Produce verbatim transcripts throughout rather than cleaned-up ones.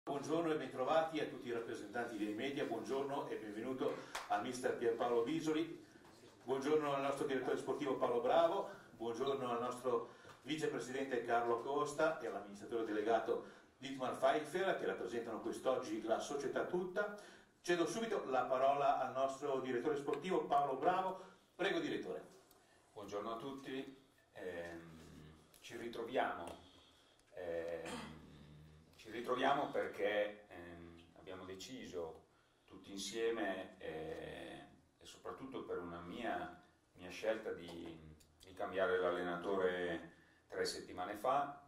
Buongiorno e bentrovati a tutti i rappresentanti dei media, buongiorno e benvenuto a mister Pierpaolo Bisoli, buongiorno al nostro direttore sportivo Paolo Bravo, buongiorno al nostro vicepresidente Carlo Costa e all'amministratore delegato Dietmar Pfeiffer che rappresentano quest'oggi la società tutta. Cedo subito la parola al nostro direttore sportivo Paolo Bravo. Prego direttore. Buongiorno a tutti, ehm, ci ritroviamo. Ehm, Ci ritroviamo perché ehm, abbiamo deciso tutti insieme eh, e soprattutto per una mia, mia scelta di, di cambiare l'allenatore tre settimane fa.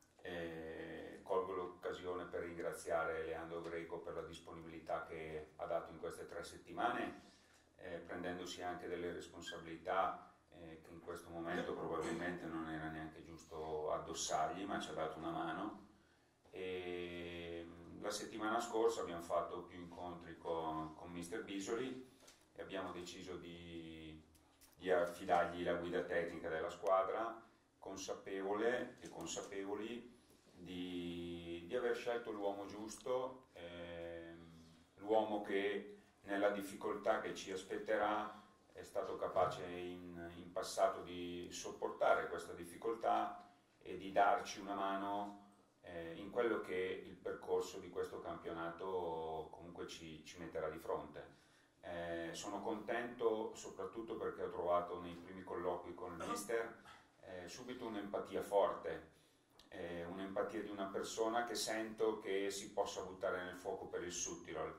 Eh, colgo l'occasione per ringraziare Leandro Greco per la disponibilità che ha dato in queste tre settimane, eh, prendendosi anche delle responsabilità eh, che in questo momento probabilmente non era neanche giusto addossargli, ma ci ha dato una mano. E la settimana scorsa abbiamo fatto più incontri con, con mister Bisoli e abbiamo deciso di, di affidargli la guida tecnica della squadra, consapevole e consapevoli di, di aver scelto l'uomo giusto, eh, l'uomo che nella difficoltà che ci aspetterà è stato capace in, in passato di sopportare questa difficoltà e di darci una mano in quello che il percorso di questo campionato comunque ci, ci metterà di fronte. Eh, sono contento soprattutto perché ho trovato nei primi colloqui con il mister eh, subito un'empatia forte, eh, un'empatia di una persona che sento che si possa buttare nel fuoco per il Südtirol.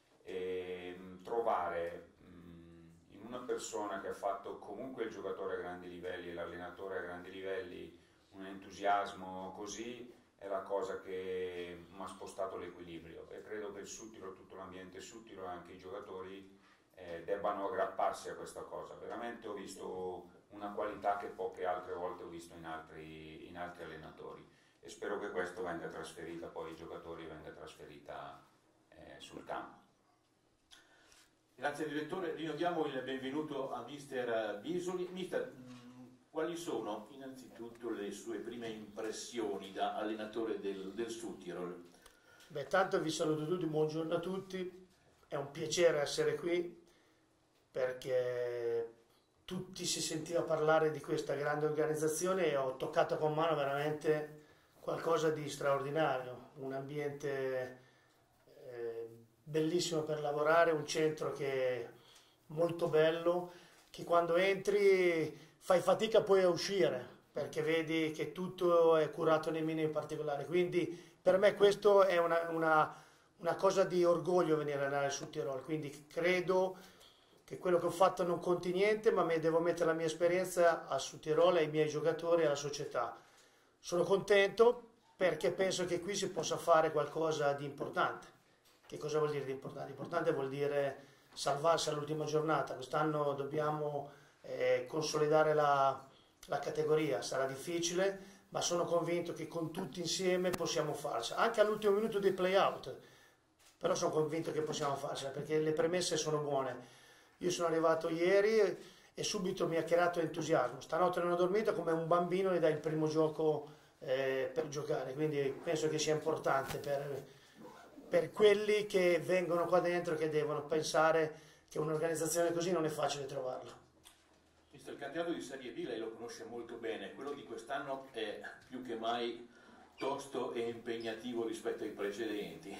E mh, trovare mh, in una persona che ha fatto comunque il giocatore a grandi livelli e l'allenatore a grandi livelli un entusiasmo così è la cosa che mi ha spostato l'equilibrio e credo che il Südtirol, tutto l'ambiente Südtirol e anche i giocatori eh, debbano aggrapparsi a questa cosa. Veramente ho visto una qualità che poche altre volte ho visto in altri, in altri allenatori e spero che questo venga trasferita poi ai giocatori e venga trasferita eh, sul campo. Grazie direttore, rinnoviamo il benvenuto a mister Bisoli. Mister, quali sono innanzitutto le sue prime impressioni da allenatore del, del Südtirol? Beh, tanto vi saluto tutti, buongiorno a tutti, è un piacere essere qui perché tutti si sentiva parlare di questa grande organizzazione e ho toccato con mano veramente qualcosa di straordinario, un ambiente eh, bellissimo per lavorare, un centro che è molto bello, che quando entri fai fatica poi a uscire perché vedi che tutto è curato nei minimi particolari, quindi per me questo è una, una, una cosa di orgoglio venire a allenare sul Tirol, quindi credo che quello che ho fatto non conti niente, ma devo mettere la mia esperienza a Sud Tirol, ai miei giocatori e alla società. Sono contento perché penso che qui si possa fare qualcosa di importante. Che cosa vuol dire di importante? Importante vuol dire salvarsi all'ultima giornata, quest'anno dobbiamo Eh, consolidare la, la categoria, sarà difficile, ma sono convinto che con tutti insieme possiamo farcela, anche all'ultimo minuto dei play-out, però sono convinto che possiamo farcela perché le premesse sono buone. Io sono arrivato ieri e, e subito mi ha creato entusiasmo, stanotte non ho dormito, come un bambino gli dai il primo gioco eh, per giocare, quindi penso che sia importante per, per quelli che vengono qua dentro, che devono pensare che un'organizzazione così non è facile trovarla. Mister, il campionato di Serie B lei lo conosce molto bene, quello di quest'anno è più che mai tosto e impegnativo rispetto ai precedenti.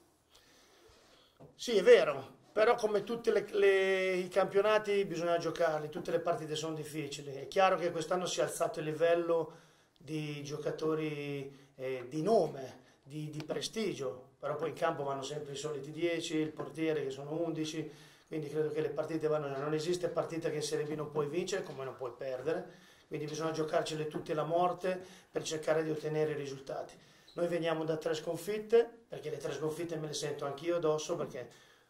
Sì, è vero, però come tutti le, le, i campionati bisogna giocarli, tutte le partite sono difficili. È chiaro che quest'anno si è alzato il livello di giocatori eh, di nome, di, di prestigio, però poi in campo vanno sempre i soliti dieci, il portiere che sono undici. Quindi credo che le partite vanno, non esiste partita che in Serie B non puoi vincere come non puoi perdere, quindi bisogna giocarcele tutte alla morte per cercare di ottenere i risultati. Noi veniamo da tre sconfitte, perché le tre sconfitte me le sento anch'io addosso, perché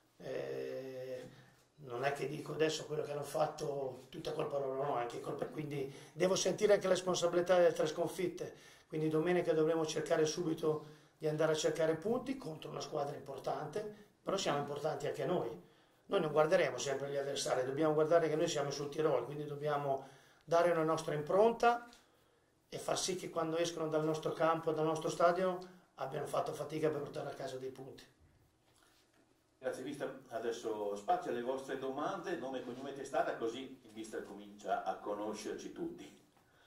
eh, non è che dico adesso quello che hanno fatto tutta colpa loro, no, anche colpa, quindi devo sentire anche la responsabilità delle tre sconfitte, quindi domenica dovremo cercare subito di andare a cercare punti contro una squadra importante, però siamo importanti anche noi. Noi non guarderemo sempre gli avversari, dobbiamo guardare che noi siamo sul Tirol, quindi dobbiamo dare una nostra impronta e far sì che quando escono dal nostro campo, dal nostro stadio, abbiano fatto fatica per portare a casa dei punti. Grazie mister, adesso spazio alle vostre domande, nome, cognome e testata, così il mister comincia a conoscerci tutti.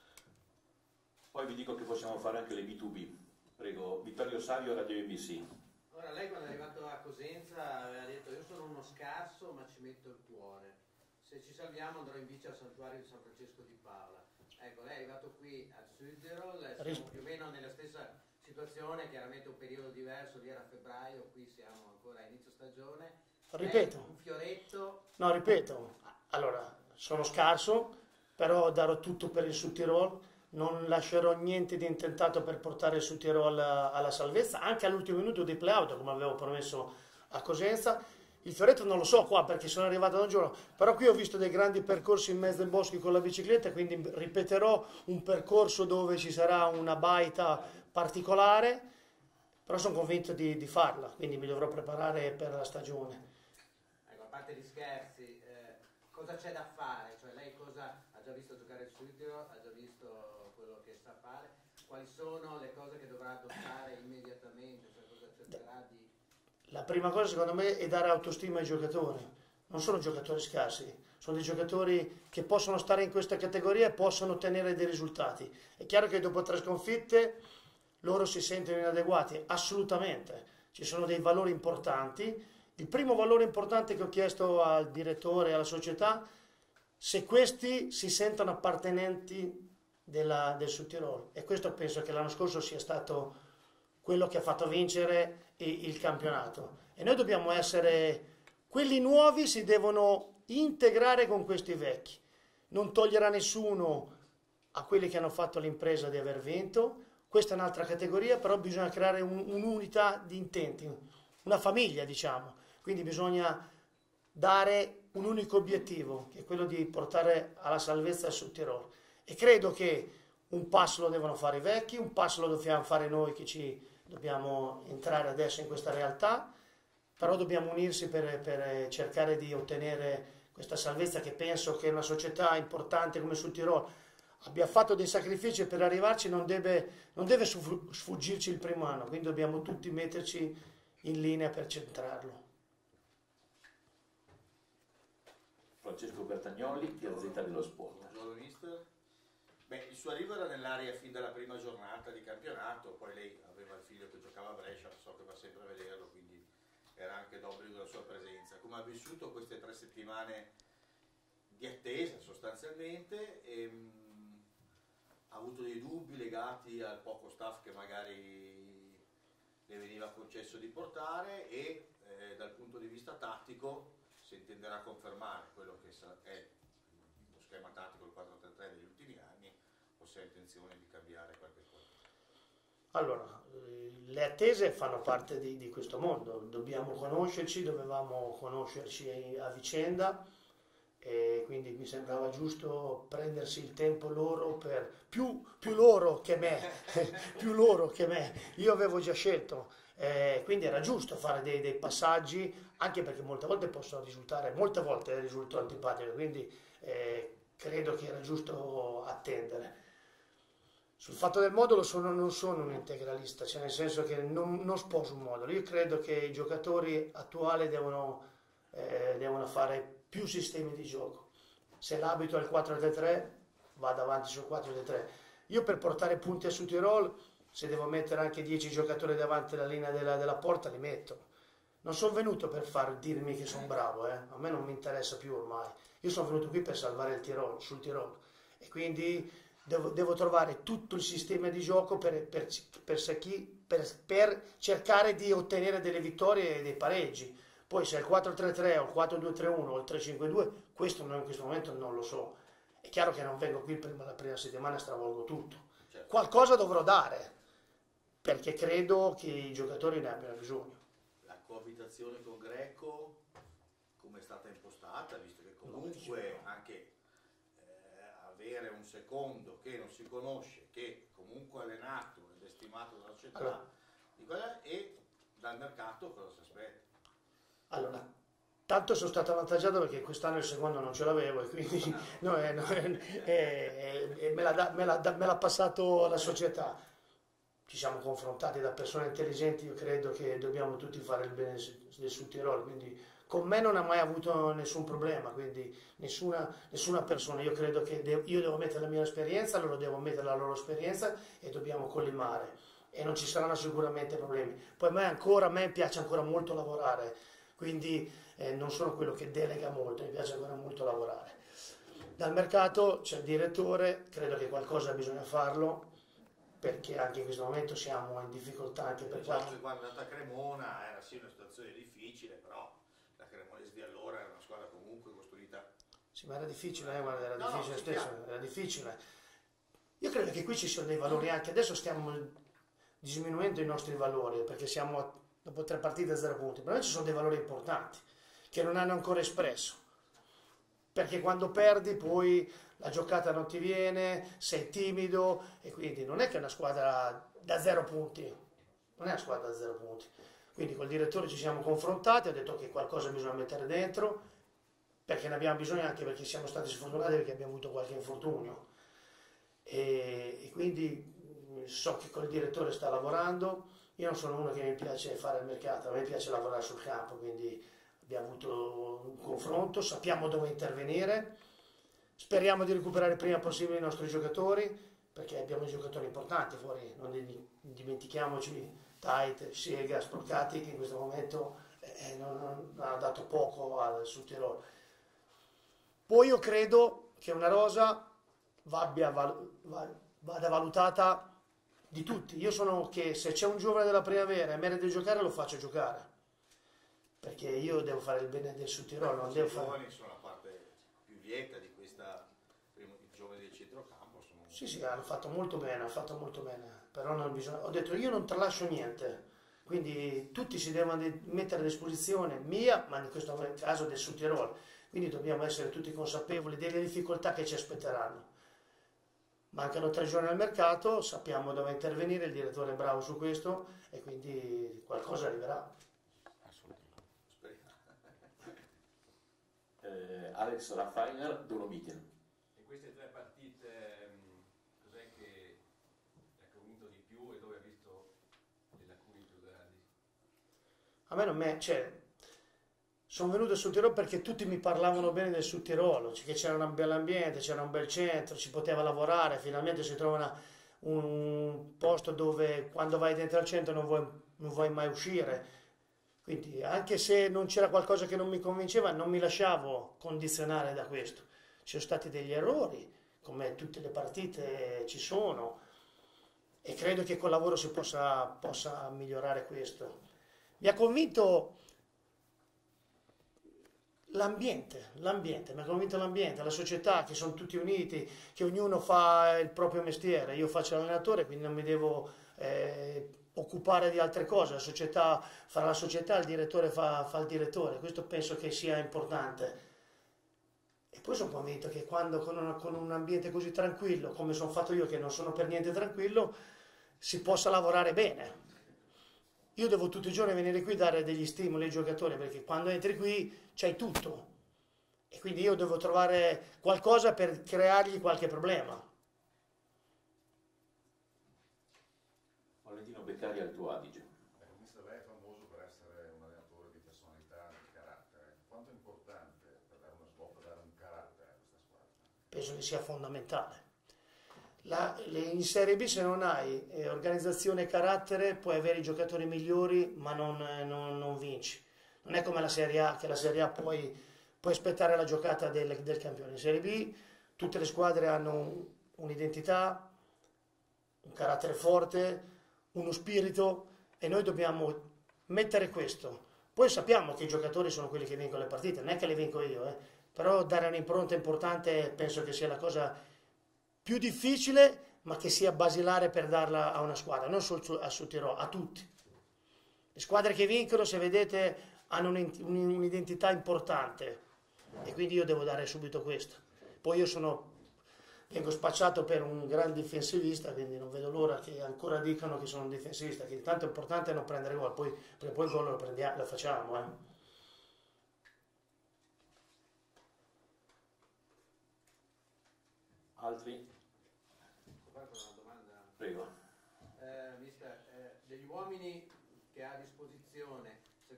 Poi vi dico che possiamo fare anche le B due B. Prego, Vittorio Savio, Radio N B C. Ora, lei quando è arrivato a Cosenza aveva detto: io sono uno scarso ma ci metto il cuore, se ci salviamo andrò in bici al santuario di San Francesco di Paola. Ecco, lei è arrivato qui al Südtirol, siamo più o meno nella stessa situazione, chiaramente un periodo diverso, lì era febbraio, qui siamo ancora a inizio stagione. Ripeto. È un fioretto. No, ripeto, allora, sono scarso, però darò tutto per il Südtirol, non lascerò niente di intentato per portare il Südtirol alla salvezza, anche all'ultimo minuto dei play-out, come avevo promesso a Cosenza. Il fioretto non lo so qua perché sono arrivato da un giorno, però qui ho visto dei grandi percorsi in mezzo ai boschi con la bicicletta, quindi ripeterò un percorso dove ci sarà una baita particolare, però sono convinto di, di farla, quindi mi dovrò preparare per la stagione. Ecco, a parte gli scherzi, eh, cosa c'è da fare? Cioè lei cosa ha già visto giocare il Südtirol, ha già visto quello che sa fare, quali sono le cose che dovrà adottare immediatamente, cioè cosa cercherà di... La prima cosa secondo me è dare autostima ai giocatori, non sono giocatori scarsi, sono dei giocatori che possono stare in questa categoria e possono ottenere dei risultati. È chiaro che dopo tre sconfitte loro si sentono inadeguati, assolutamente, ci sono dei valori importanti. Il primo valore importante che ho chiesto al direttore e alla società, se questi si sentono appartenenti della, del Südtirol, e questo penso che l'anno scorso sia stato quello che ha fatto vincere il campionato, e noi dobbiamo essere quelli nuovi, si devono integrare con questi vecchi, non toglierà nessuno a quelli che hanno fatto l'impresa di aver vinto. Questa è un'altra categoria, però bisogna creare un, un'unità di intenti, una famiglia, diciamo, quindi bisogna dare un unico obiettivo, che è quello di portare alla salvezza il Südtirol, e credo che un passo lo devono fare i vecchi, un passo lo dobbiamo fare noi che ci dobbiamo entrare adesso in questa realtà, però dobbiamo unirsi per, per cercare di ottenere questa salvezza, che penso che una società importante come Südtirol abbia fatto dei sacrifici per arrivarci, non deve, non deve sfuggirci il primo anno, quindi dobbiamo tutti metterci in linea per centrarlo. Francesco Bertagnolli, Gazzetta dello Sport. Buongiorno mister. Beh, il suo arrivo era nell'area fin dalla prima giornata di campionato, poi lei aveva il figlio che giocava a Brescia, so che va sempre a vederlo, quindi era anche d'obbligo la sua presenza. Come ha vissuto queste tre settimane di attesa sostanzialmente? E, mh, ha avuto dei dubbi legati al poco staff che magari le veniva concesso di portare, e eh, dal punto di vista tattico si intenderà confermare quello che è lo schema tattico, il quattro tre tre degli ultimi anni, o se ha intenzione di cambiare qualche cosa? Allora, le attese fanno parte di, di questo mondo, dobbiamo conoscerci, dovevamo conoscerci a vicenda, e quindi mi sembrava giusto prendersi il tempo loro per più, più loro che me più loro che me io avevo già scelto, eh, quindi era giusto fare dei, dei passaggi, anche perché molte volte possono risultare molte volte risultano antipatiche, quindi eh, credo che era giusto attendere. Sul fatto del modulo sono, non sono un integralista, cioè nel senso che non, non sposo un modulo, io credo che i giocatori attuali devono, eh, devono fare più sistemi di gioco. Se l'abito è il quattro tre tre, vado avanti sul quattro tre tre. Io per portare punti a Südtirol, se devo mettere anche dieci giocatori davanti alla linea della, della porta, li metto. Non sono venuto per far dirmi che sono bravo, eh? A me non mi interessa più ormai. Io sono venuto qui per salvare il Tirol, sul Tirol, e quindi devo, devo trovare tutto il sistema di gioco per, per, per, per, per cercare di ottenere delle vittorie e dei pareggi. Poi se è il quattro tre tre o il quattro due tre uno o il tre cinque due, questo in questo momento non lo so. È chiaro che non vengo qui prima la prima settimana e stravolgo tutto. Certo. Qualcosa dovrò dare, perché credo che i giocatori ne abbiano bisogno. La coabitazione con Greco come è stata impostata, visto che comunque anche eh, avere un secondo che non si conosce, che comunque è allenato ed è stimato dalla società, allora, di quella, e dal mercato cosa si aspetta? Allora, tanto sono stato avvantaggiato perché quest'anno il secondo non ce l'avevo, e quindi no, eh, no, eh, eh, eh, me, l'ha, me, l'ha, me l'ha passato la società. ci siamo confrontati da persone intelligenti, io credo che dobbiamo tutti fare il bene del Sud Tirolo, quindi con me non ha mai avuto nessun problema, quindi nessuna, nessuna persona, io credo che devo, io devo mettere la mia esperienza, loro devono mettere la loro esperienza e dobbiamo collimare e non ci saranno sicuramente problemi. Poi a me ancora, a me piace ancora molto lavorare, quindi eh, non sono quello che delega molto, mi piace ancora molto lavorare. Dal mercato c'è il direttore, credo che qualcosa bisogna farlo, perché anche in questo momento siamo in difficoltà anche per Diciamo qualche... che quando è andata a Cremona era sì una situazione difficile, però la Cremonese di allora era una squadra comunque costruita. Sì, ma era difficile, eh, guarda, era No, difficile no, stesso, chiaro. era difficile. Io credo che qui ci siano dei valori anche, adesso stiamo diminuendo i nostri valori, perché siamo a- dopo tre partite a zero punti, però ci sono dei valori importanti, che non hanno ancora espresso, perché quando perdi poi la giocata non ti viene, sei timido, e quindi non è che è una squadra da zero punti, non è una squadra da zero punti. Quindi col direttore ci siamo confrontati, ho detto che qualcosa bisogna mettere dentro, perché ne abbiamo bisogno anche perché siamo stati sfortunati perché abbiamo avuto qualche infortunio. E, e quindi mh, so che col direttore sta lavorando, io non sono uno che mi piace fare il mercato, a me piace lavorare sul campo, quindi abbiamo avuto un confronto, sappiamo dove intervenire, speriamo di recuperare il prima possibile i nostri giocatori, perché abbiamo giocatori importanti fuori, non dimentichiamoci Tait, Siega, Sporcati, che in questo momento eh, non, non hanno dato poco al Sud Tirolo. Poi io credo che una rosa vada, vada valutata di tutti. Io sono che se c'è un giovane della primavera e merita di giocare lo faccio giocare, perché io devo fare il bene del Sud Tirolo, non I devo fare... giovani sono la parte più lieta di questa, primo, i giovani del centrocampo sono... Sì, sì, hanno fatto molto bene, hanno fatto molto bene, però non bisogna... ho detto io non tralascio niente, quindi tutti si devono mettere a disposizione mia, ma in questo caso del Sud Tirolo, quindi dobbiamo essere tutti consapevoli delle difficoltà che ci aspetteranno. Mancano tre giorni al mercato, sappiamo dove intervenire, il direttore è bravo su questo e quindi qualcosa arriverà. Eh, Alex Raffainer, Dolomitin. In queste tre partite mh, cos'è che ha convinto di più e dove ha visto le lacune più grandi? A me non me, cioè, sono venuto sul Tirolo perché tutti mi parlavano bene del Sud Tirolo, che c'era un bel ambiente, c'era un bel centro, si poteva lavorare, finalmente si trova una, un posto dove quando vai dentro al centro non vuoi, non vuoi mai uscire. Quindi anche se non c'era qualcosa che non mi convinceva, non mi lasciavo condizionare da questo. Ci sono stati degli errori, come tutte le partite ci sono, e credo che col lavoro si possa, possa migliorare questo. Mi ha convinto l'ambiente, l'ambiente, mi ha convinto l'ambiente, la società, che sono tutti uniti, che ognuno fa il proprio mestiere. Io faccio l'allenatore, quindi non mi devo... Eh, occupare di altre cose, la società farà la società, il direttore fa, fa il direttore, questo penso che sia importante. E poi sono convinto che quando con, una, con un ambiente così tranquillo, come sono fatto io che non sono per niente tranquillo, si possa lavorare bene. Io devo tutti i giorni venire qui a dare degli stimoli ai giocatori, perché quando entri qui c'hai tutto, e quindi io devo trovare qualcosa per creargli qualche problema. Beccari al tuo Adige. Ecco, mister, lei è famoso per essere un allenatore di personalità, di carattere. Quanto è importante per dare una svolta, dare un carattere a questa squadra? Penso che sia fondamentale. La, le, in Serie B se non hai eh, organizzazione e carattere puoi avere i giocatori migliori ma non, eh, non, non vinci. Non è come la Serie A, che la Serie A puoi, puoi aspettare la giocata del, del campione. In Serie B tutte le squadre hanno un, un'identità, un carattere forte, uno spirito, e noi dobbiamo mettere questo. Poi sappiamo che i giocatori sono quelli che vincono le partite, non è che le vinco io, eh. Però dare un'impronta importante penso che sia la cosa più difficile, ma che sia basilare per darla a una squadra, non solo a Sud Tirolo, a tutti. Le squadre che vincono, se vedete, hanno un'identità importante, e quindi io devo dare subito questo. Poi io sono vengo spacciato per un gran difensivista, quindi non vedo l'ora che ancora dicano che sono un difensivista, che tanto è importante non prendere gol, poi, poi il gol lo, prendiamo, lo facciamo. Eh. Altri? Posso fare una domanda? Prego. Eh, mister,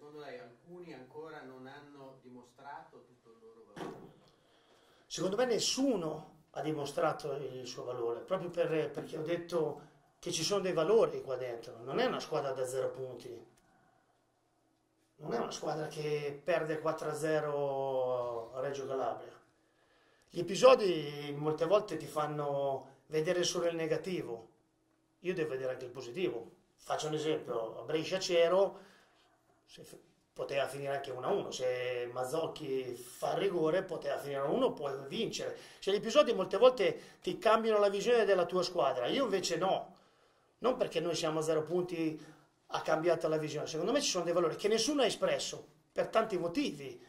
secondo lei alcuni ancora non hanno dimostrato tutto il loro valore? Secondo me nessuno ha dimostrato il suo valore, proprio per, perché ho detto che ci sono dei valori qua dentro. Non è una squadra da zero punti, non è una squadra che perde quattro a zero a Reggio Calabria. Gli episodi molte volte ti fanno vedere solo il negativo, io devo vedere anche il positivo. Faccio un esempio: a Brescia-Cero poteva finire anche uno a uno, se Mazzocchi fa il rigore poteva finire uno a uno, puoi vincere. Cioè, gli episodi molte volte ti cambiano la visione della tua squadra, io invece no, non perché noi siamo a zero punti ha cambiato la visione. Secondo me ci sono dei valori che nessuno ha espresso per tanti motivi,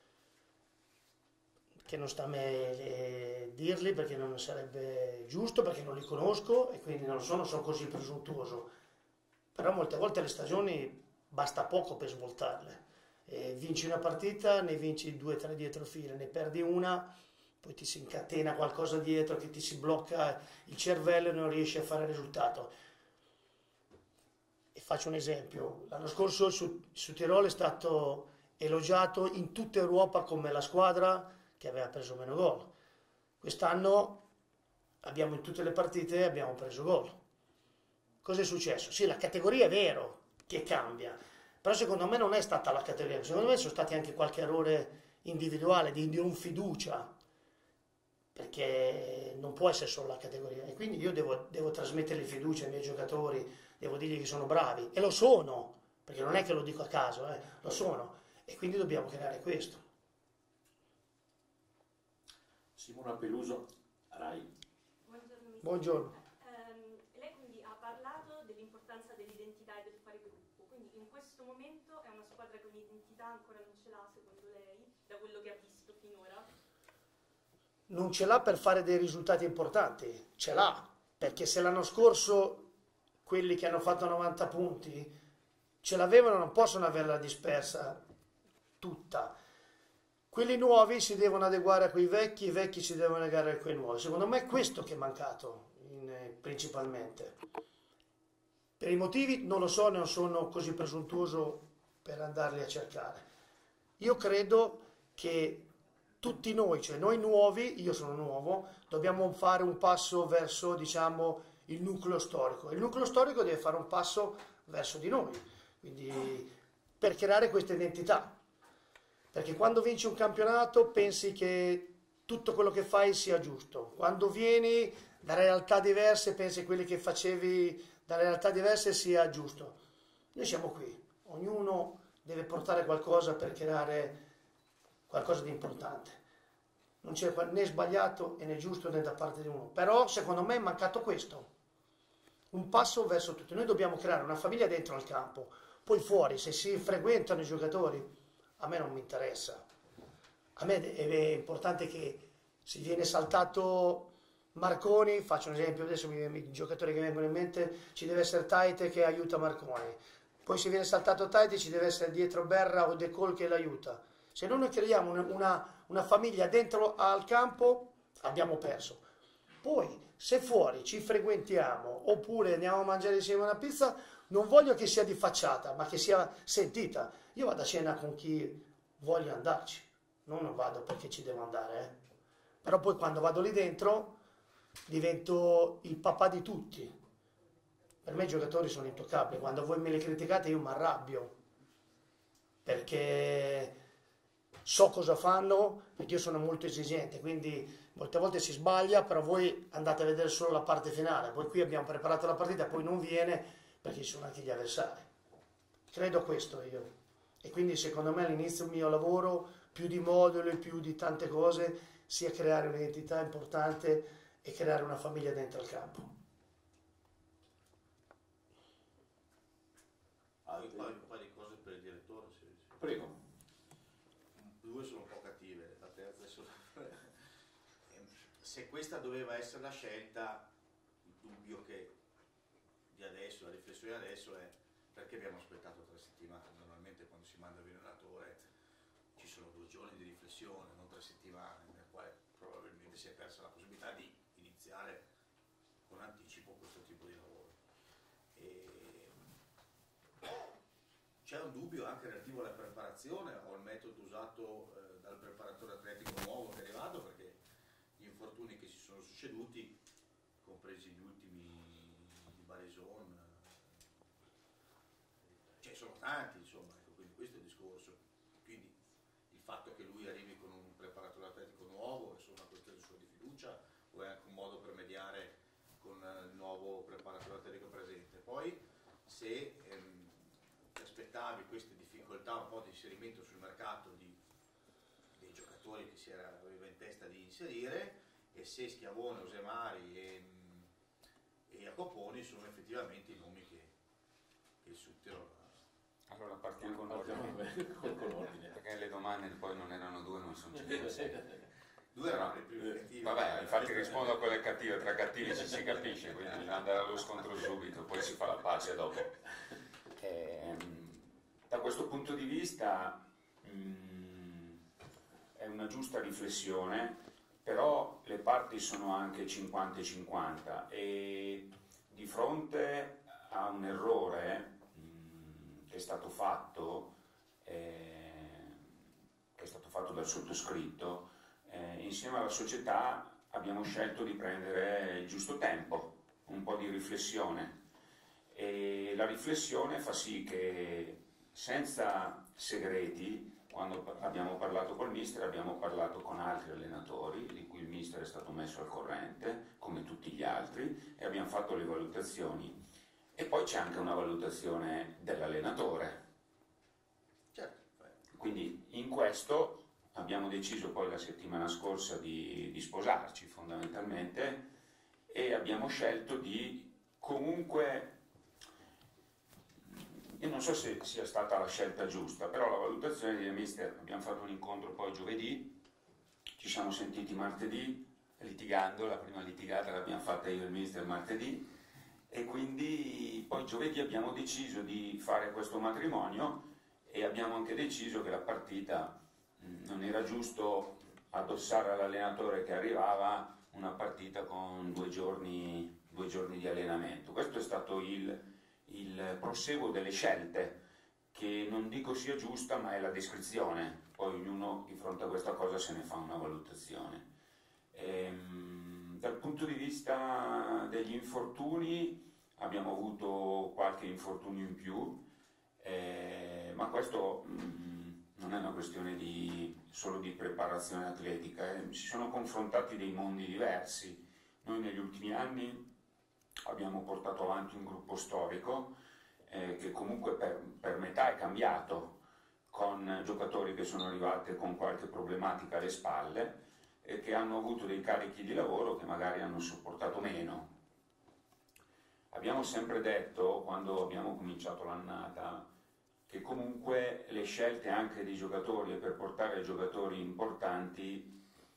che non sta a me eh, dirli perché non sarebbe giusto, perché non li conosco e quindi non sono, sono così presuntuoso. Però molte volte le stagioni basta poco per svoltarle. E vinci una partita, ne vinci due o tre dietro fila, ne perdi una, poi ti si incatena qualcosa dietro che ti si blocca il cervello e non riesci a fare il risultato. E faccio un esempio: l'anno scorso su, su Tirolo è stato elogiato in tutta Europa come la squadra che aveva preso meno gol. Quest'anno abbiamo in tutte le partite abbiamo preso gol. Cosa è successo? Sì, la categoria è vero che cambia, però secondo me non è stata la categoria, secondo me sono stati anche qualche errore individuale di non fiducia, perché non può essere solo la categoria, e quindi io devo, devo trasmettere fiducia ai miei giocatori, devo dirgli che sono bravi, e lo sono, perché non è che lo dico a caso, eh, lo sono, e quindi dobbiamo creare questo. Simona Peluso, Rai. Buongiorno. mister. Buongiorno. Ehm, lei quindi ha parlato dell'importanza dell'identità e del fare gruppo, quindi in questo momento è una squadra che un'identità ancora non ce l'ha secondo lei, da quello che ha visto finora? Non ce l'ha per fare dei risultati importanti, ce l'ha, perché se l'anno scorso quelli che hanno fatto novanta punti ce l'avevano, non possono averla dispersa tutta. Quelli nuovi si devono adeguare a quei vecchi, i vecchi si devono adeguare a quei nuovi. Secondo me è questo che è mancato in, eh, principalmente. Per i motivi non lo so, non sono così presuntuoso per andarli a cercare. Io credo che tutti noi, cioè noi nuovi, io sono nuovo, dobbiamo fare un passo verso, diciamo, il nucleo storico. Il nucleo storico deve fare un passo verso di noi, quindi per creare questa identità. Perché quando vinci un campionato pensi che tutto quello che fai sia giusto. Quando vieni da realtà diverse pensi che quelli che facevi da realtà diverse sia giusto. Noi siamo qui, ognuno deve portare qualcosa per creare qualcosa di importante. Non c'è né sbagliato né giusto né da parte di uno. Però secondo me è mancato questo. Un passo verso tutti. Noi dobbiamo creare una famiglia dentro al campo. Poi fuori, se si frequentano i giocatori, a me non mi interessa. A me è importante che se viene saltato Marconi, faccio un esempio, adesso i giocatori che vengono in mente, ci deve essere Taite che aiuta Marconi, poi se viene saltato Taite ci deve essere dietro Berra o De Col che l'aiuta. Se non noi creiamo una, una, una famiglia dentro al campo abbiamo perso. Poi se fuori ci frequentiamo oppure andiamo a mangiare insieme una pizza, non voglio che sia di facciata ma che sia sentita. Io vado a cena con chi voglio andarci, non, non vado perché ci devo andare, eh. Però poi quando vado lì dentro divento il papà di tutti. Per me i giocatori sono intoccabili, quando voi me li criticate io mi arrabbio, perché so cosa fanno, perché io sono molto esigente, quindi molte volte si sbaglia, però voi andate a vedere solo la parte finale, poi qui abbiamo preparato la partita, poi non viene perché ci sono anche gli avversari. Credo questo io. E quindi secondo me all'inizio il mio lavoro, più di moduli, più di tante cose, sia creare un'identità importante e creare una famiglia dentro al campo. Ah, io poi un paio di cose per il direttore. Se, se... Prego. Due sono un po' cattive, la terza è solo... Se questa doveva essere la scelta, il dubbio che di adesso, la riflessione adesso è perché abbiamo aspettato tre settimane. Normalmente quando si manda via un allenatore ci sono due giorni di riflessione, non tre settimane, nel quale probabilmente si è persa la possibilità di iniziare con anticipo questo tipo di lavoro. E... c'è un dubbio anche relativo alla preparazione o il metodo usato eh, dal preparatore atletico nuovo che è arrivato, perché gli infortuni che si sono succeduti, compresi gli ultimi di Barison, ce ne sono tanti, insomma, ecco, quindi questo è il discorso. Quindi il fatto che lui arrivi con un preparatore atletico nuovo è solo una questione sua di fiducia o è anche un modo per mediare con il nuovo preparatore atletico presente? Poi se ehm, ti aspettavi queste difficoltà un po' di inserimento sul mercato di, dei giocatori che si era, aveva in testa di inserire, e se Schiavone, Osemari e, e Jacoponi sono effettivamente i nomi che, che il Suttero. Allora partiamo con Partiamo l'ordine, con- con l'ordine. perché le domande poi non erano due, ma sono cinque. Due Però, erano le più negative. vabbè, infatti rispondo a quelle cattive, tra cattivi ci si capisce, quindi bisogna andare allo scontro subito, poi si fa la pace dopo. Ehm, da questo punto di vista mh, è una giusta riflessione, però le parti sono anche cinquanta e cinquanta, e di fronte a un errore mh, che è stato fatto, eh, che è stato fatto dal sottoscritto, Eh, insieme alla società abbiamo scelto di prendere il giusto tempo, un po' di riflessione, e la riflessione fa sì che senza segreti, quando abbiamo parlato col mister abbiamo parlato con altri allenatori di cui il mister è stato messo al corrente come tutti gli altri, e abbiamo fatto le valutazioni, e poi c'è anche una valutazione dell'allenatore. Certo. Quindi in questo abbiamo deciso poi la settimana scorsa di, di sposarci fondamentalmente, e abbiamo scelto di comunque, io non so se sia stata la scelta giusta, però la valutazione di mister, abbiamo fatto un incontro poi giovedì, ci siamo sentiti martedì litigando, la prima litigata l'abbiamo fatta io e il mister martedì, e quindi poi giovedì abbiamo deciso di fare questo matrimonio, e abbiamo anche deciso che la partita non era giusto addossare all'allenatore che arrivava una partita con due giorni, due giorni di allenamento. Questo è stato il, il proseguo delle scelte, che non dico sia giusta, ma è la descrizione. Poi ognuno di fronte a questa cosa se ne fa una valutazione. Ehm, dal punto di vista degli infortuni abbiamo avuto qualche infortunio in più, eh, ma questo mh, non è una questione di, solo di preparazione atletica, eh. Si sono confrontati dei mondi diversi. Noi negli ultimi anni abbiamo portato avanti un gruppo storico eh, che comunque per, per metà è cambiato, con giocatori che sono arrivati con qualche problematica alle spalle e che hanno avuto dei carichi di lavoro che magari hanno sopportato meno. Abbiamo sempre detto, quando abbiamo cominciato l'annata, che comunque le scelte anche dei giocatori, e per portare giocatori importanti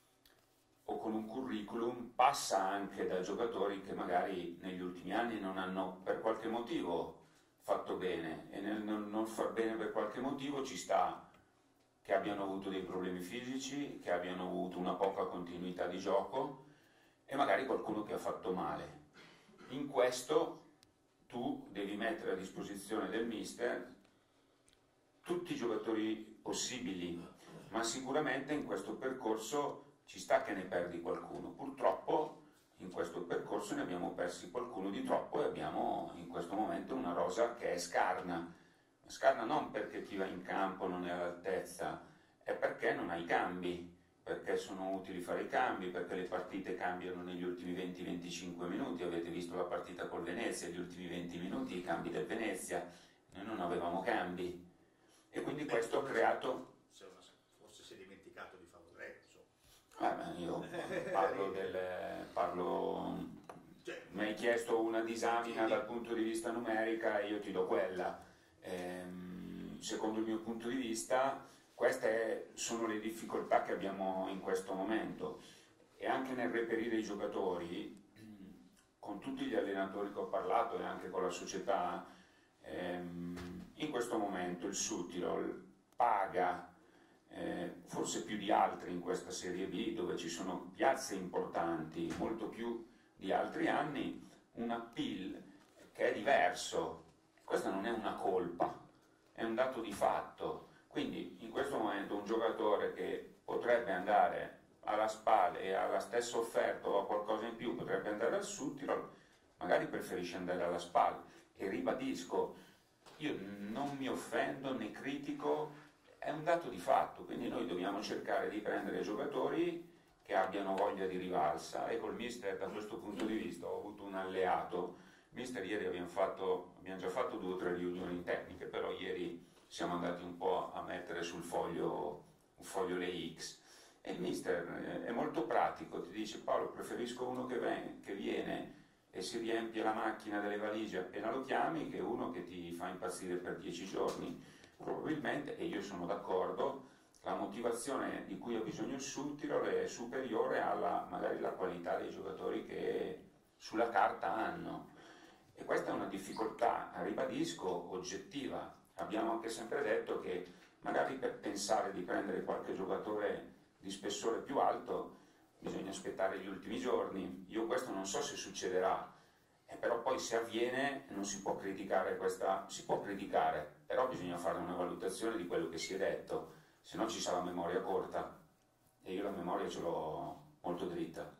o con un curriculum, passa anche da giocatori che magari negli ultimi anni non hanno per qualche motivo fatto bene, e nel non far bene per qualche motivo ci sta che abbiano avuto dei problemi fisici, che abbiano avuto una poca continuità di gioco, e magari qualcuno che ha fatto male. In questo tu devi mettere a disposizione del mister tutti i giocatori possibili, ma sicuramente in questo percorso ci sta che ne perdi qualcuno. Purtroppo in questo percorso ne abbiamo persi qualcuno di troppo, e abbiamo in questo momento una rosa che è scarna. Scarna non perché chi va in campo non è all'altezza, è perché non ha i cambi, perché sono utili fare i cambi, perché le partite cambiano negli ultimi venti venticinque minuti. Avete visto la partita col Venezia, gli ultimi venti minuti, i cambi del Venezia, noi non avevamo cambi. E quindi questo ha creato... Forse si è dimenticato di Favoretto. Ah, beh, io parlo del... parlo... Cioè, mi hai chiesto una disamina dal punto di vista numerica e io ti do quella. Ehm, secondo il mio punto di vista, queste sono le difficoltà che abbiamo in questo momento. E anche nel reperire i giocatori, con tutti gli allenatori che ho parlato e anche con la società, ehm, in questo momento il Südtirol paga eh, forse più di altri in questa Serie B, dove ci sono piazze importanti, molto più di altri anni, un appeal che è diverso. Questa non è una colpa, è un dato di fatto. Quindi in giocatore che potrebbe andare alla Spal e ha la stessa offerta o ha qualcosa in più, potrebbe andare al Südtirol, magari preferisce andare alla Spal. E ribadisco, io non mi offendo né critico, è un dato di fatto, quindi noi dobbiamo cercare di prendere giocatori che abbiano voglia di rivalsa, e col mister da questo punto di vista ho avuto un alleato. Mister, ieri abbiamo, fatto, abbiamo già fatto due o tre riunioni tecniche, però ieri siamo andati un po' a mettere sul foglio, un foglio le X, e il mister è molto pratico, ti dice: Paolo, preferisco uno che, ven- che viene e si riempie la macchina delle valigie appena lo chiami, che uno che ti fa impazzire per dieci giorni. Probabilmente, e io sono d'accordo, la motivazione di cui ha bisogno il Südtirol è superiore alla magari la qualità dei giocatori che sulla carta hanno, e questa è una difficoltà, ribadisco, oggettiva. Abbiamo anche sempre detto che magari per pensare di prendere qualche giocatore di spessore più alto bisogna aspettare gli ultimi giorni. Io questo non so se succederà, eh, però poi se avviene non si può criticare questa, si può criticare, però bisogna fare una valutazione di quello che si è detto, se no ci sarà memoria corta, e io la memoria ce l'ho molto dritta.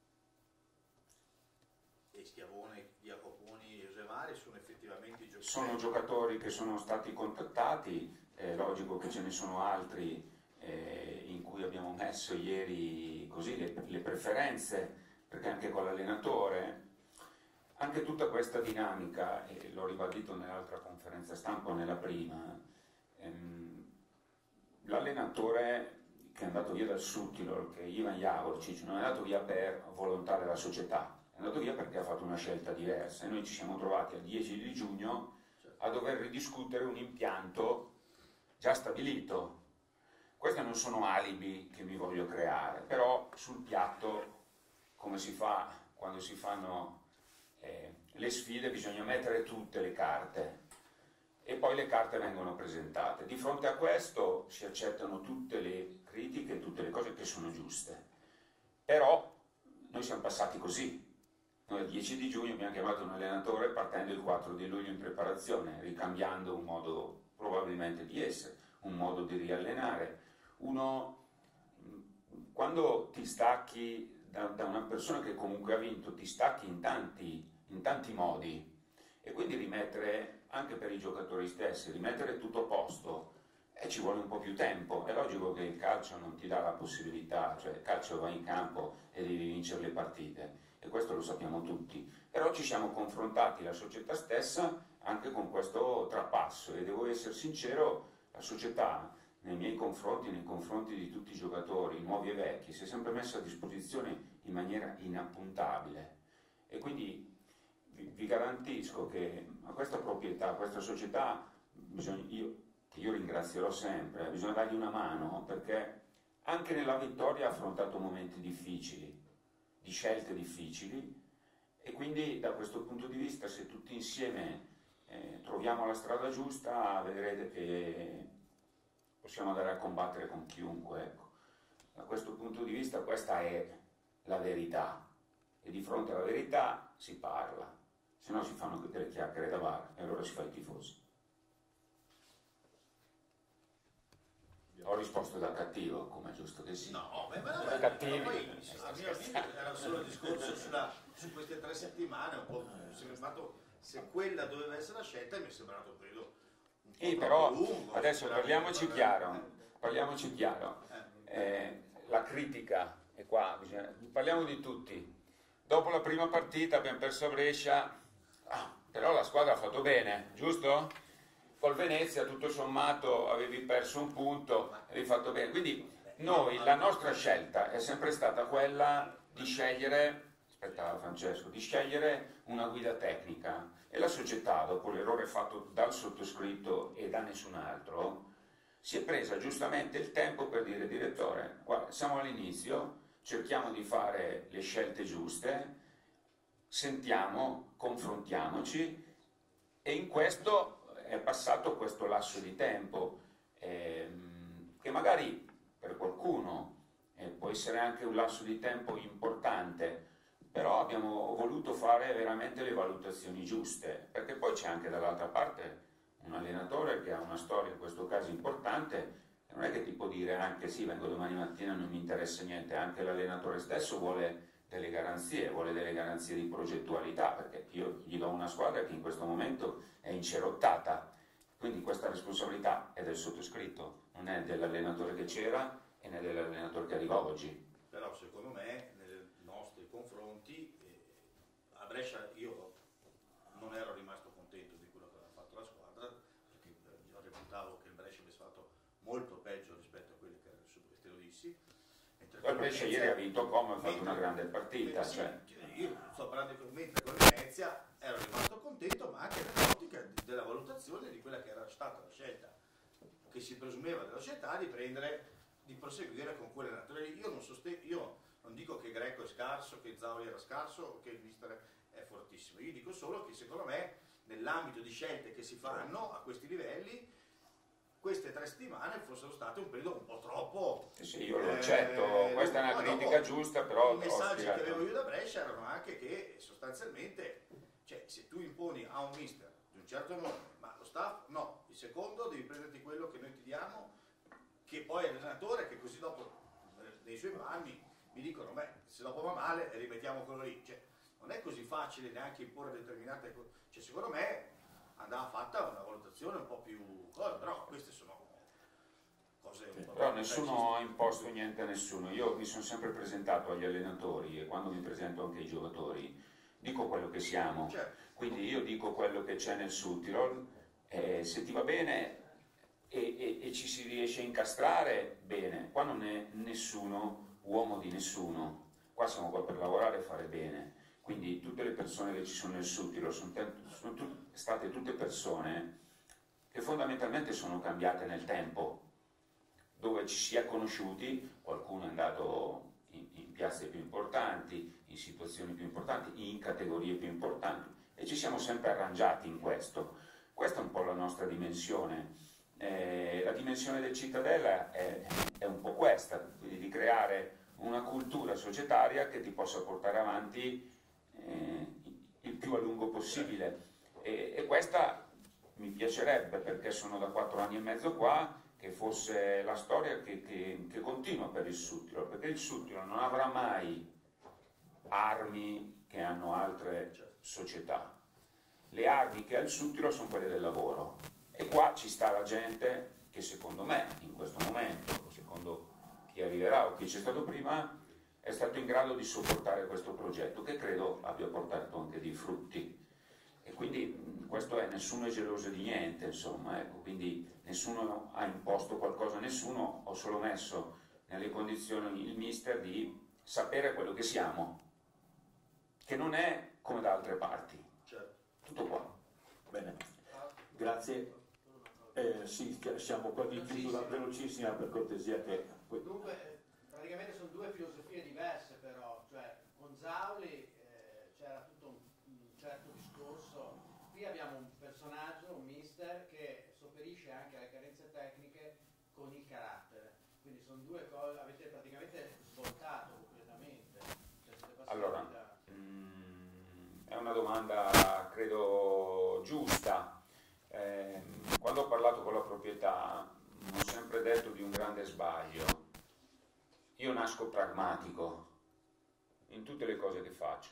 E Schiavone, Jacoponi e Josemari sono effettivamente i giocatori? Sono giocatori che sono stati contattati, è logico che ce ne sono altri eh, in cui abbiamo messo ieri così le, le preferenze, perché anche con l'allenatore, anche tutta questa dinamica, e l'ho ribadito nell'altra conferenza stampa o nella prima, ehm, l'allenatore che è andato via dal Südtirol, che è Ivan Javorčić, non è andato via per volontà della società, è andato via perché ha fatto una scelta diversa, e noi ci siamo trovati al dieci di giugno a dover ridiscutere un impianto già stabilito. Questi non sono alibi che mi voglio creare, però sul piatto, come si fa quando si fanno eh, le sfide, bisogna mettere tutte le carte e poi le carte vengono presentate. Di fronte a questo si accettano tutte le critiche, tutte le cose che sono giuste, però noi siamo passati così. Noi il dieci di giugno abbiamo chiamato un allenatore partendo il quattro di luglio in preparazione, ricambiando un modo probabilmente di essere, un modo di riallenare. Uno, quando ti stacchi da, da una persona che comunque ha vinto, ti stacchi in tanti, in tanti modi, e quindi rimettere, anche per i giocatori stessi, rimettere tutto a posto, e ci vuole un po' più tempo. È logico che il calcio non ti dà la possibilità, cioè il calcio va in campo e devi vincere le partite, e questo lo sappiamo tutti, però ci siamo confrontati, la società stessa, anche con questo trapasso, e devo essere sincero, la società nei miei confronti, nei confronti di tutti i giocatori, nuovi e vecchi, si è sempre messa a disposizione in maniera inappuntabile, e quindi vi, vi garantisco che a questa proprietà, a questa società, bisogna, io, che io ringrazierò sempre, eh, bisogna dargli una mano, perché anche nella vittoria ha affrontato momenti difficili, di scelte difficili, e quindi da questo punto di vista, se tutti insieme eh, troviamo la strada giusta, vedrete che possiamo andare a combattere con chiunque, ecco. Da questo punto di vista questa è la verità, e di fronte alla verità si parla, se no si fanno delle chiacchiere da bar e allora si fa i tifosi. Ho risposto da cattivo, come è giusto che sia. No, beh, ma no, cattivi. poi a mio avviso era solo il discorso sulla, su queste tre settimane, un po' mi è sembrato, se quella doveva essere la scelta, mi è sembrato credo un po' Sì, però lungo, adesso parliamoci chiaro, parliamoci chiaro. Eh, la critica è qua, bisogna, parliamo di tutti. Dopo la prima partita abbiamo perso a Brescia, ah, però la squadra ha fatto bene, giusto? Col Venezia tutto sommato avevi perso un punto, avevi fatto bene, quindi noi, la nostra scelta è sempre stata quella di scegliere, aspetta Francesco, di scegliere una guida tecnica, e la società, dopo l'errore fatto dal sottoscritto e da nessun altro, si è presa giustamente il tempo per dire: direttore, guarda, siamo all'inizio, cerchiamo di fare le scelte giuste, sentiamo, confrontiamoci, e in questo è passato questo lasso di tempo ehm, che magari per qualcuno eh, può essere anche un lasso di tempo importante, però abbiamo voluto fare veramente le valutazioni giuste, perché poi c'è anche dall'altra parte un allenatore che ha una storia in questo caso importante, è un non è che ti può dire anche sì, vengo domani mattina, non mi interessa niente, anche l'allenatore stesso vuole delle garanzie, vuole delle garanzie di progettualità, perché io gli do una squadra che in questo momento è incerottata, quindi questa responsabilità è del sottoscritto, non è dell'allenatore che c'era e né dell'allenatore che arriva oggi. Però secondo me nei nostri confronti eh, a Brescia io non ero rimasto contento di quello che aveva fatto la squadra, perché io reputavo che il Brescia avesse fatto molto peggio rispetto a quelle che erano su questi Rodissi. Il Brescia ieri ha vinto come, ha fatto una grande partita. Sì, cioè. Io sto parlando con, mentre con Venezia ero rimasto contento, ma anche nell'ottica della valutazione di quella che era stata la scelta, che si presumeva della scelta di prendere, di proseguire con quelle nature. Io non, sosten- io non dico che Greco è scarso, che Zauli era scarso o che il mister è fortissimo, io dico solo che secondo me nell'ambito di scelte che si fanno a questi livelli queste tre settimane fossero state un periodo un po' troppo. Sì, io lo accetto, eh, questa è una no, critica no, giusta, però i messaggi ho che avevo io da Brescia erano anche che sostanzialmente, cioè, se tu imponi a un mister di un certo nome, ma lo staff no, il secondo devi prenderti quello che noi ti diamo, che poi è l'allenatore, che così dopo nei suoi panni mi dicono beh, se dopo va male rimettiamo quello lì, cioè, non è così facile neanche imporre determinate cose, cioè, secondo me andava fatta una valutazione un po' più cosa, però queste sono cose un po'. Però nessuno ha imposto niente a nessuno. Io mi sono sempre presentato agli allenatori e quando mi presento anche ai giocatori dico quello che siamo. Certo. Quindi io dico quello che c'è nel Südtirol, eh, se ti va bene e, e, e ci si riesce a incastrare, bene. Qua non è nessuno uomo di nessuno, qua siamo qua per lavorare e fare bene. Quindi tutte le persone che ci sono nel Südtirol sono, sono tut- state tutte persone che fondamentalmente sono cambiate nel tempo, dove ci si è conosciuti, qualcuno è andato in, in piazze più importanti, in situazioni più importanti, in categorie più importanti e ci siamo sempre arrangiati in questo. Questa è un po' la nostra dimensione. Eh, la dimensione del Cittadella è, è un po' questa, quindi di creare una cultura societaria che ti possa portare avanti eh, il più a lungo possibile. E, e questa mi piacerebbe, perché sono da quattro anni e mezzo qua, che fosse la storia che, che, che continua per il Südtirol, perché il Südtirol non avrà mai armi che hanno altre società. Le armi che ha il Südtirol sono quelle del lavoro e qua ci sta la gente che secondo me in questo momento, secondo chi arriverà o chi c'è stato prima, è stato in grado di sopportare questo progetto che credo abbia portato anche dei frutti. E quindi questo è, nessuno è geloso di niente, insomma, ecco, quindi nessuno ha imposto qualcosa a nessuno, ho solo messo nelle condizioni il mister di sapere quello che siamo, che non è come da altre parti. Certo. Tutto qua. Bene, grazie. Eh, sì, siamo quasi in chiusura, velocissima per cortesia che... Dunque, praticamente sono due filosofie diverse però, cioè con Zauli eh, c'era tutto un, un certo discorso, qui abbiamo un personaggio, un mister che sopperisce anche alle carenze tecniche con il carattere, quindi sono due cose, avete praticamente svoltato completamente. Cioè, siete passati Allora, da... mm, è una domanda credo giusta. Eh, quando ho parlato con la proprietà ho sempre detto di un grande sbaglio. Io nasco pragmatico in tutte le cose che faccio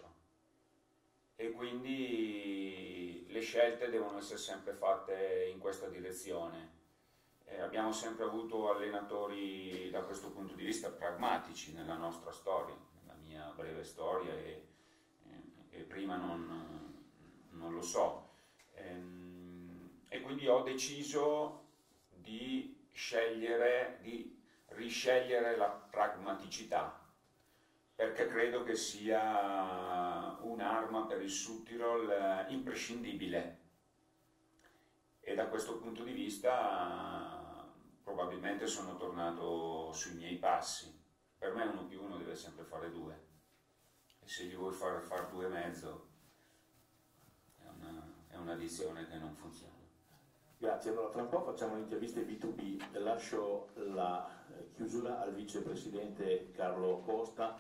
e quindi le scelte devono essere sempre fatte in questa direzione. Eh, abbiamo sempre avuto allenatori da questo punto di vista pragmatici nella nostra storia, nella mia breve storia e, e, e prima non, non lo so. Ehm, e quindi ho deciso di scegliere, di riscegliere la pragmaticità, perché credo che sia un'arma per il Südtirol imprescindibile e da questo punto di vista probabilmente sono tornato sui miei passi. Per me uno più uno deve sempre fare due e se gli vuoi far fare due e mezzo è una, è un'addizione che non funziona. Grazie, allora tra un po' facciamo l'intervista B due B, lascio la chiusura al vicepresidente Carlo Costa.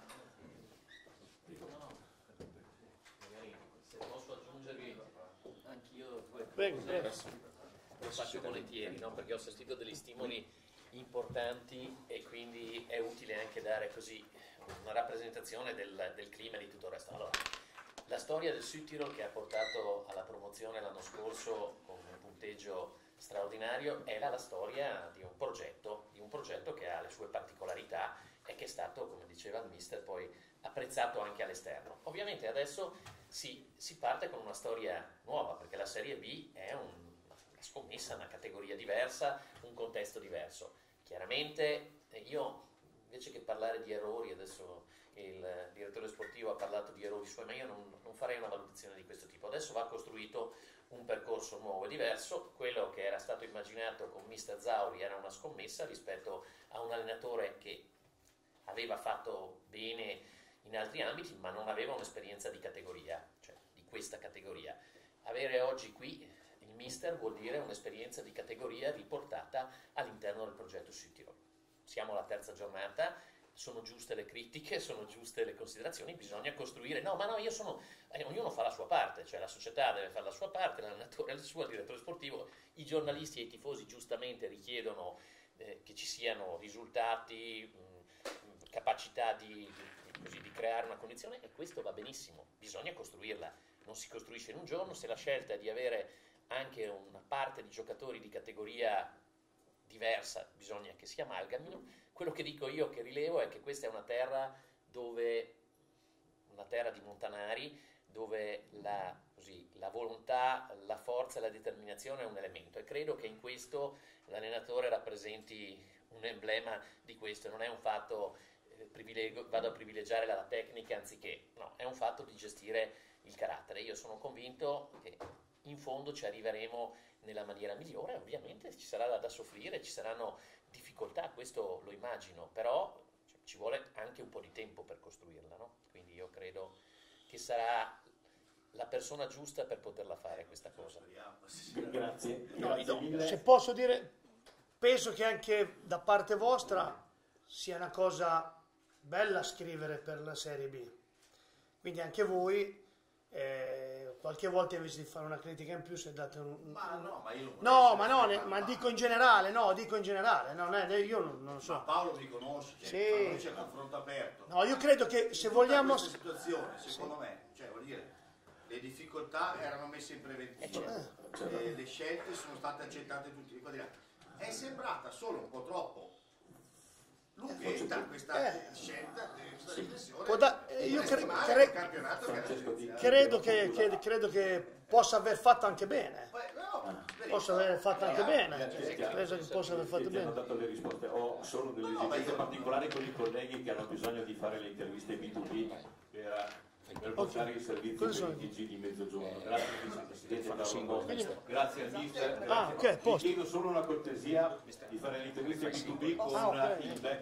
Magari se posso aggiungervi anch'io due Prego, cose, lo faccio volentieri, no? Perché ho sentito degli stimoli importanti e quindi è utile anche dare così una rappresentazione del, del clima e di tutto il resto. Allora, la storia del Südtirol che ha portato alla promozione l'anno scorso con un punteggio straordinario era la storia di un progetto, di un progetto che ha le sue particolarità e che è stato, come diceva il mister, poi apprezzato anche all'esterno. Ovviamente adesso si, si parte con una storia nuova, perché la Serie B è un, una scommessa, una categoria diversa, un contesto diverso. Chiaramente io, invece che parlare di errori, adesso il direttore sportivo ha parlato di errori suoi, ma io non, non farei una valutazione di questo tipo. Adesso va costruito un percorso nuovo e diverso. Quello che era stato immaginato con mister Zauri era una scommessa rispetto a un allenatore che aveva fatto bene in altri ambiti, ma non aveva un'esperienza di categoria, cioè di questa categoria. Avere oggi qui il mister vuol dire un'esperienza di categoria riportata all'interno del progetto Südtirol. Siamo alla terza giornata, sono giuste le critiche, sono giuste le considerazioni, bisogna costruire. No, ma no, io sono, eh, ognuno fa la sua parte, cioè la società deve fare la sua parte, l'allenatore la sua, il direttore sportivo, i giornalisti e i tifosi giustamente richiedono eh, che ci siano risultati, mh, capacità di, di, così, di creare una condizione, e questo va benissimo, bisogna costruirla, non si costruisce in un giorno. Se la scelta è di avere anche una parte di giocatori di categoria diversa, bisogna che si amalgamino. Quello che dico io, che rilevo, è che questa è una terra dove, una terra di montanari, dove la, così, la volontà, la forza e la determinazione è un elemento, e credo che in questo l'allenatore rappresenti un emblema di questo. Non è un fatto eh, privilegio, vado a privilegiare la, la tecnica anziché, no, è un fatto di gestire il carattere. Io sono convinto che in fondo ci arriveremo nella maniera migliore. Ovviamente ci sarà da, da soffrire, ci saranno difficoltà, questo lo immagino, però cioè, ci vuole anche un po' di tempo per costruirla, no? Quindi io credo che sarà la persona giusta per poterla fare questa cosa. Grazie. No, Grazie no, mille. se posso dire, penso che anche da parte vostra sia una cosa bella scrivere per la Serie B, quindi anche voi eh, qualche volta invece di fare una critica in più se date un... Ma no, ma io non No, vorrei ma essere no, ne- stato ma male. dico in generale, no, dico in generale, no, ne- io non, non Ma so. Paolo mi conosce, cioè, Sì. fra noi c'è un confronto aperto. No, io credo che se In vogliamo... tutta questa situazione, secondo me, cioè vuol dire, le difficoltà erano messe in prevenzione, Eh, e le scelte sono state accettate tutti di qua di là. È sembrata solo un po' troppo lucchetta questa Eh. scelta, questa riflessione. Può da- di io cre- stimare cre- il campionato che era Francesco Di- iniziato. credo che, che- credo che possa aver fatto anche bene. Poi, no, Possa aver fatto anche bene. Grazie. Penso che possa aver fatto Ti hanno bene. dato le risposte. Ho solo delle No, no, ma esigenze io- particolari con i colleghi che hanno bisogno di fare le interviste B due B per, per portare i servizi Cosa per sono? i T G di mezzogiorno. Grazie Vicepresidente Paolo singolo. Costa. Grazie al mister. Ah, ok, Vi posto. chiedo solo una cortesia di fare le interviste B due B con Ah, ok. il back